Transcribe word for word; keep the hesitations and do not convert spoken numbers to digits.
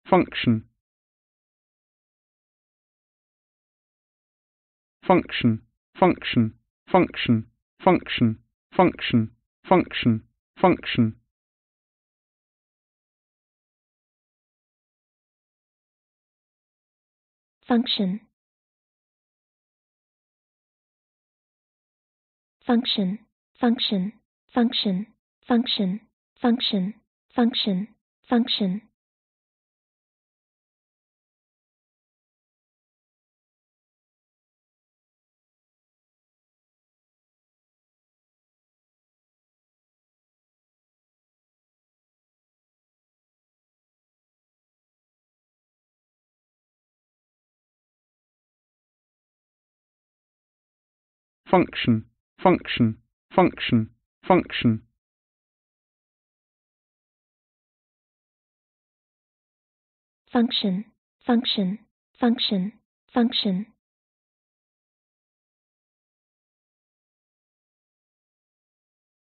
function, function, function, function, function, function, function, function. Function, function, function, function, function, function, function, function. Function, function, function, function. Function, function, function, function.